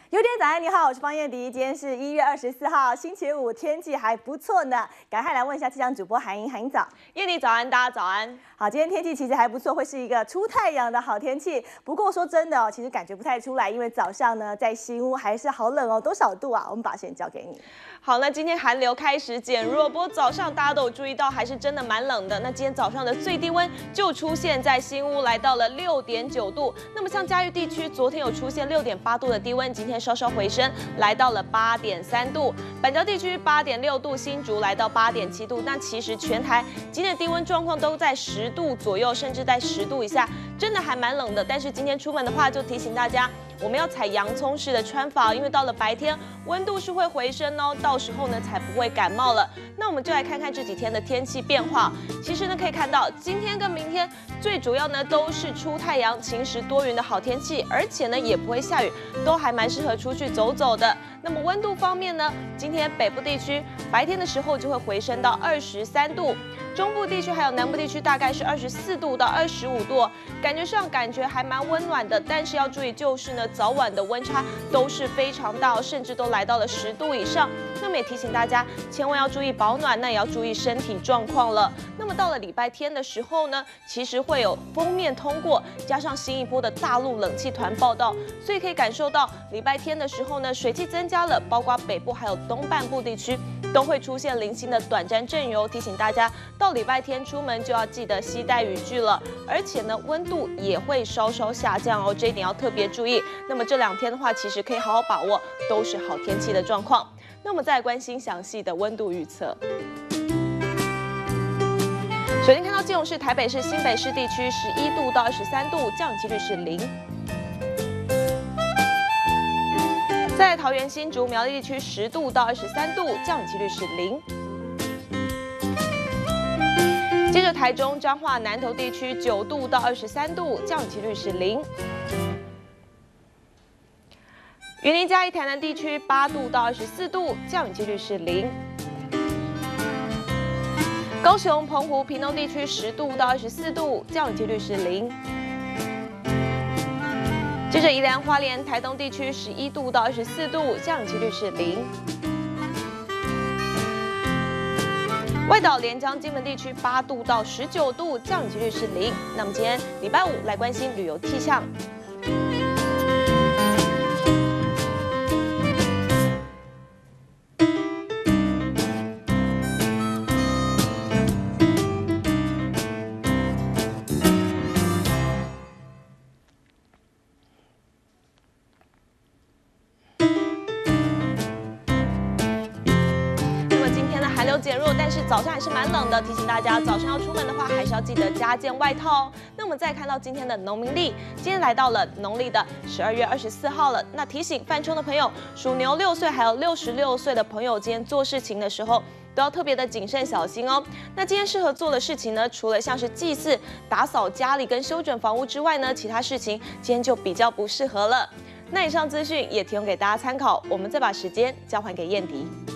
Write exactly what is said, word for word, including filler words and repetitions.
有点早安，你好，我是方燕迪。今天是一月二十四号，星期五，天气还不错呢。赶快来问一下气象主播韩莹，韩莹早。 燕迪早安，大家早安。 好，今天天气其实还不错，会是一个出太阳的好天气。不过说真的哦，其实感觉不太出来，因为早上呢在新屋还是好冷哦，多少度啊？我们把时间交给你。 好，那今天寒流开始减弱，不过早上大家都有注意到，还是真的蛮冷的。那今天早上的最低温就出现在新屋，来到了六点九度。那么像嘉义地区，昨天有出现六点八度的低温，今天稍稍回升，来到了八点三度。板桥地区八点六度，新竹来到八点七度。那其实全台今天的低温状况都在十度左右，甚至在十度以下，真的还蛮冷的。但是今天出门的话，就提醒大家，我们要采洋葱式的穿法，因为到了白天温度是会回升哦，到时候呢才不会感冒了。那我们就来看看这几天的天气变化。其实呢可以看到，今天跟明天最主要呢都是出太阳、晴时多云的好天气，而且呢也不会下雨，都还蛮适合出去走走的。那么温度方面呢，今天北部地区白天的时候就会回升到二十三度。中部地区还有南部地区大概是二十四度到二十五度，感觉上感觉还蛮温暖的。但是要注意就是呢，早晚的温差都是非常大，甚至都来到了十度以上。那么也提醒大家，千万要注意保暖，那也要注意身体状况了。那么到了礼拜天的时候呢，其实会有锋面通过，加上新一波的大陆冷气团报道，所以可以感受到礼拜天的时候呢，水汽增加了，包括北部还有东半部地区都会出现零星的短暂阵雨哦。提醒大家到。到礼拜天出门就要记得携带雨具了，而且呢温度也会稍稍下降哦，这一点要特别注意。那么这两天的话，其实可以好好把握，都是好天气的状况。那我们再来关心详细的温度预测。首先看到基隆市、台北市、新北市地区十一度到二十三度，降雨几率是零。在桃园、新竹、苗栗地区十度到二十三度，降雨几率是零。接着台中、彰化、南投地区九度到二十三度，降雨几率是零。云林嘉义、台南地区八度到二十四度，降雨几率是零。高雄、澎湖、屏东地区十度到二十四度，降雨几率是零。接着宜兰花莲、台东地区十一度到二十四度，降雨几率是零。外岛连江、金门地区八度到十九度，降雨几率是零。那么今天礼拜五来关心旅游气象。寒流减弱，但是早上还是蛮冷的。提醒大家，早上要出门的话，还是要记得加件外套哦。那我们再看到今天的农民历，今天来到了农历的十二月二十四号了。那提醒犯冲的朋友，属牛六岁还有六十六岁的朋友，今天做事情的时候都要特别的谨慎小心哦。那今天适合做的事情呢，除了像是祭祀、打扫家里跟修整房屋之外呢，其他事情今天就比较不适合了。那以上资讯也提供给大家参考，我们再把时间交还给燕迪。